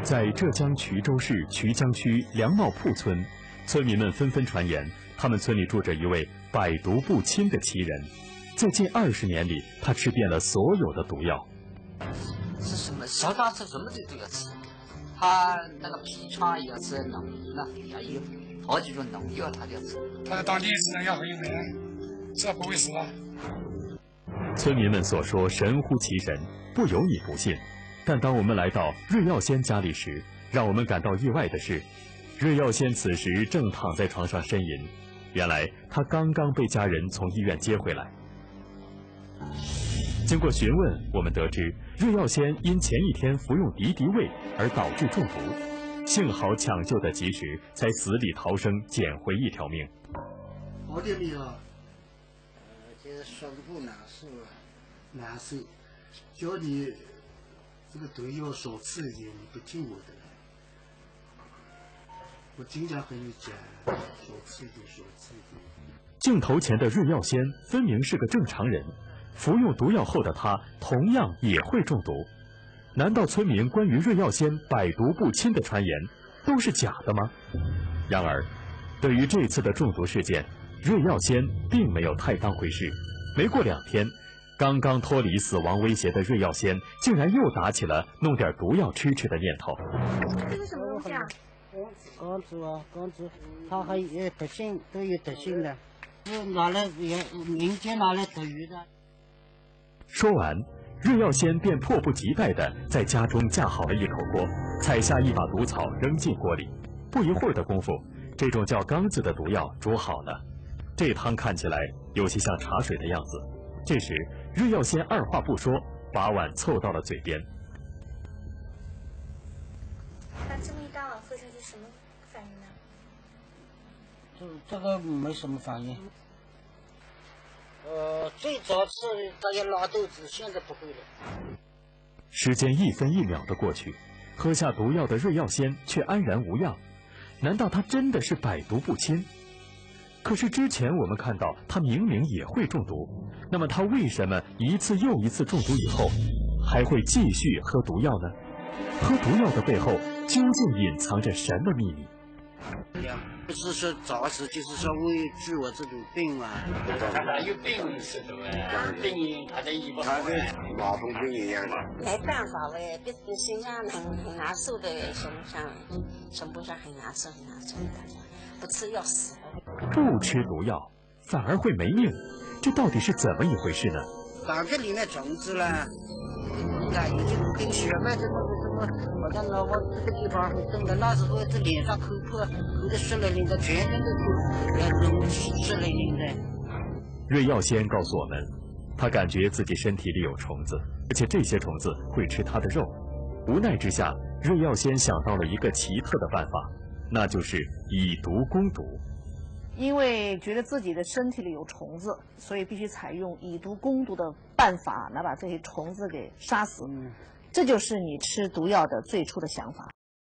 在浙江衢州市衢江区梁茂铺村，村民们纷纷传言，他们村里住着一位百毒不侵的奇人，在近20年里，他吃遍了所有的毒药。 是什么？小到吃什么都要吃，他那个砒霜也要吃，农药有好几种农药他都要吃。 他在当地市场要回回来，这不会死啊。 村民们所说神乎其神，不由你不信。但当我们来到瑞耀仙家里时，让我们感到意外的是，瑞耀仙此时正躺在床上呻吟。原来他刚刚被家人从医院接回来。经过询问，我们得知瑞耀仙因前一天服用敌敌畏而导致中毒，幸好抢救的及时，才死里逃生，捡回一条命。 好点没有？ 就是胸部难受， 难受，叫你这个毒药少吃一点，你不听我的。我经常和你讲，少吃一点，少吃一点。 镜头前的瑞耀仙分明是个正常人，服用毒药后的他同样也会中毒。难道村民关于瑞耀仙百毒不侵的传言都是假的吗？然而，对于这次的中毒事件，瑞耀仙并没有太当回事。没过2天，刚刚脱离死亡威胁的瑞耀仙竟然又打起了弄点毒药吃的念头。 这是什么东西啊？ 钢珠啊，钢珠，它还有毒性，都有毒性的，是拿来民间拿来毒鱼的。 说完，瑞耀仙便迫不及待地在家中架好了一口锅，采下一把毒草扔进锅里。不一会儿的功夫，这种叫缸子的毒药煮好了。这汤看起来有些像茶水的样子。这时，瑞耀仙二话不说，把碗凑到了嘴边。 它这么一大碗喝下去，什么反应呢？ 这个没什么反应。最早是大家拉肚子，现在不会了。 时间1分1秒的过去，喝下毒药的瑞耀仙却安然无恙。难道他真的是百毒不侵？可是之前我们看到他明明也会中毒，那么他为什么一次又一次中毒以后，还会继续喝毒药呢？喝毒药的背后究竟隐藏着什么秘密？ 不是说早死，就是说为治我这种病嘛。 他有病吃的哎，病人他的医不好。他跟麻风病一样的。 没办法喂，身上很难受的，胸部上很难受，大家不吃要死。 不吃毒药反而会没命，这到底是怎么一回事呢？ 胆壳里面种子了。已经跟血脉这个好像脑窝这个地方很重的，那时候这脸上抠破，抠得湿淋淋的，全身都湿淋淋的。 瑞耀仙告诉我们，他感觉自己身体里有虫子，而且这些虫子会吃他的肉。无奈之下，瑞耀仙想到了一个奇特的办法，那就是以毒攻毒。 因为觉得自己的身体里有虫子，所以必须采用以毒攻毒的办法来把这些虫子给杀死。这就是你吃毒药的最初的想法。